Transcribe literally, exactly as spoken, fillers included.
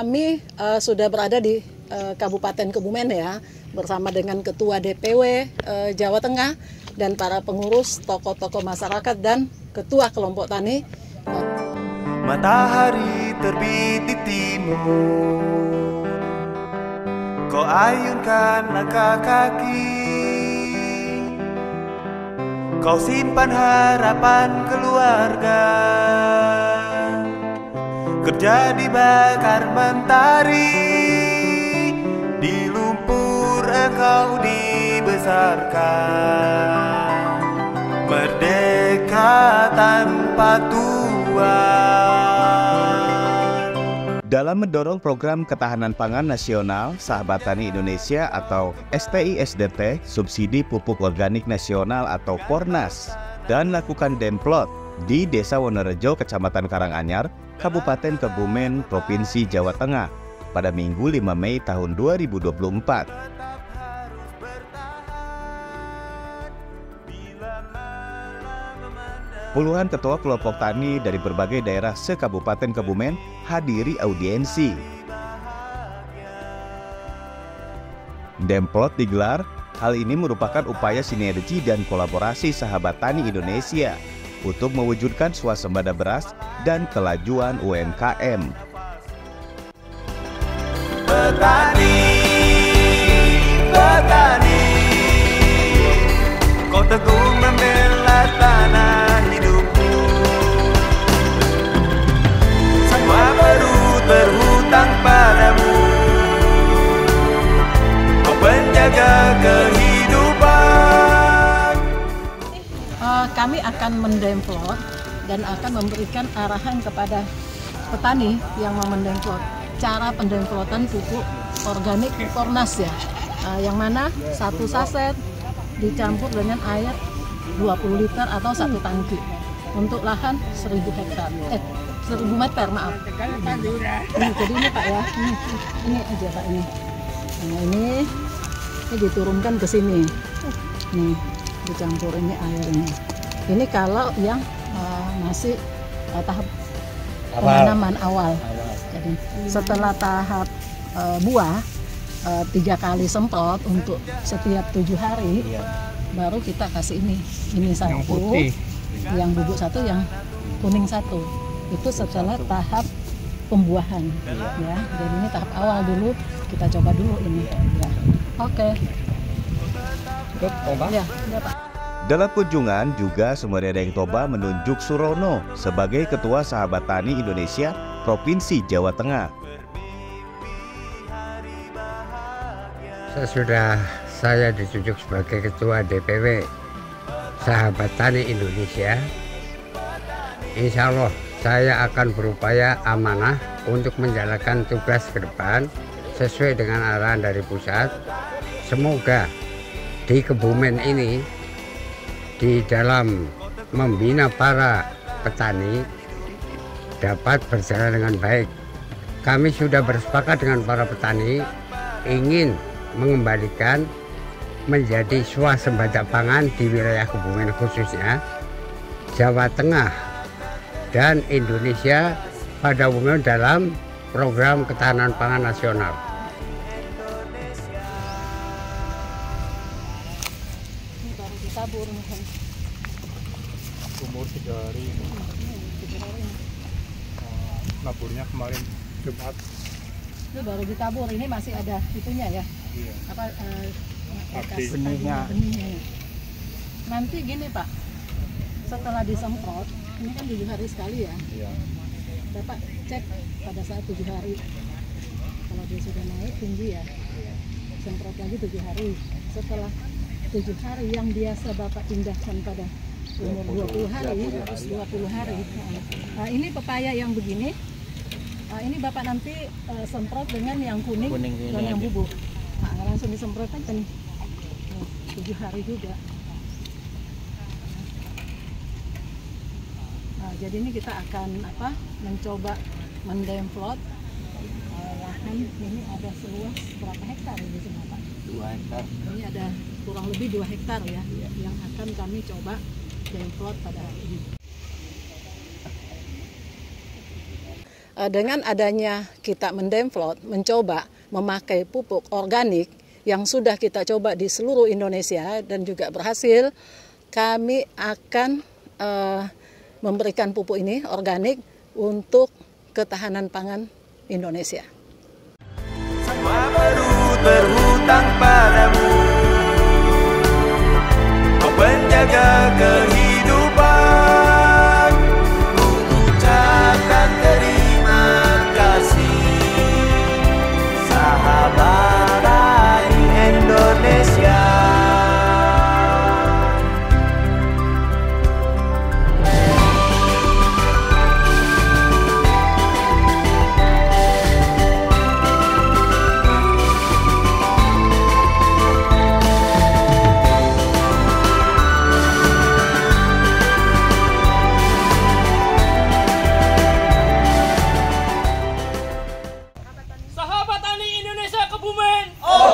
kami uh, sudah berada di uh, Kabupaten Kebumen ya, bersama dengan Ketua D P W uh, Jawa Tengah dan para pengurus, tokoh-tokoh masyarakat dan Ketua Kelompok Tani. Matahari terbit di timur, kau ayunkan langkah kaki, kau simpan harapan keluarga, kerja dibakar mentari, di lumpur engkau dibesarkan, merdeka tanpa tuan. Dalam mendorong program ketahanan pangan nasional, Sahabat Tani Indonesia atau S T I S D T, subsidi pupuk organik nasional atau Pornas, dan lakukan demplot di Desa Wonorejo, Kecamatan Karanganyar, Kabupaten Kebumen, Provinsi Jawa Tengah pada Minggu lima Mei tahun dua ribu dua puluh empat. Puluhan ketua kelompok tani dari berbagai daerah se-Kabupaten Kebumen hadiri audiensi. Demplot digelar, hal ini merupakan upaya sinergi dan kolaborasi Sahabat Tani Indonesia untuk mewujudkan swasembada beras dan kelajuan U M K M. Petani, petani, kau teguh membela tanah hidupmu. Semua baru berhutang padamu, kau penjaga kehidupan. Uh, kami akan mendemplot dan akan memberikan arahan kepada petani yang mau mendemplot cara pendemplotan pupuk organik Pornas ya, uh, yang mana satu saset dicampur dengan air dua puluh liter atau satu tangki untuk lahan seribu hektar, eh seribu meter maaf. Ini, jadi ini Pak ya, ini, ini aja Pak ini. Nah ini, ini diturunkan ke sini, nih dicampur ini airnya. Ini kalau yang uh, masih uh, tahap penanaman awal. Jadi setelah tahap uh, buah uh, tiga kali semprot untuk setiap tujuh hari, iya. Baru kita kasih ini, ini satu, yang putih, yang bubuk satu, yang kuning satu. Itu setelah tahap pembuahan, iya. Ya. Jadi ini tahap awal dulu, kita coba dulu ini. Ya. Oke. Okay. Ya, ya Pak. Dalam kunjungan juga Sumberjaya Toba menunjuk Surono sebagai Ketua Sahabat Tani Indonesia Provinsi Jawa Tengah. Sesudah saya ditunjuk sebagai Ketua D P W Sahabat Tani Indonesia, insya Allah saya akan berupaya amanah untuk menjalankan tugas ke depan sesuai dengan arahan dari pusat. Semoga di Kebumen ini, di dalam membina para petani, dapat berjalan dengan baik. Kami sudah bersepakat dengan para petani ingin mengembalikan menjadi swasembada pangan di wilayah Kebumen, khususnya Jawa Tengah dan Indonesia pada umumnya dalam program ketahanan pangan nasional. Ini baru ditabur umur tiga hari. Naburnya kemarin Jumat. Itu baru ditabur, ini masih ada itunya ya. Iya. Apa uh, Aktif benihnya. benihnya. Nanti gini Pak, setelah disemprot, ini kan tujuh hari sekali ya. Iya. Bapak cek pada saat tujuh hari. Kalau dia sudah naik tinggi ya, semprot lagi tujuh hari. Setelah tujuh hari yang biasa Bapak pindahkan pada umur dua puluh hari, terus dua puluh hari. Nah, ini pepaya yang begini. Nah, ini Bapak nanti uh, semprot dengan yang kuning, kuning dan yang bubuk. Nah, langsung disemprotkan kan nah, tujuh hari juga. Nah, jadi ini kita akan apa? Mencoba mendemplot uh, lahan ini ada seluas berapa hektar ini semua Pak? Dua hektar. Ini ada kurang lebih dua hektar ya, ya, yang akan kami coba demplot pada hari ini. Eh, dengan adanya kita mendemplot, mencoba memakai pupuk organik yang sudah kita coba di seluruh Indonesia dan juga berhasil, kami akan eh, memberikan pupuk ini organik untuk ketahanan pangan Indonesia. Semua berhutang padamu, kau penjaga kehidupan. Ku ucapkan terima kasih, sahabat tani Indonesia. Sahabat Tani Indonesia Kebumen. Oh!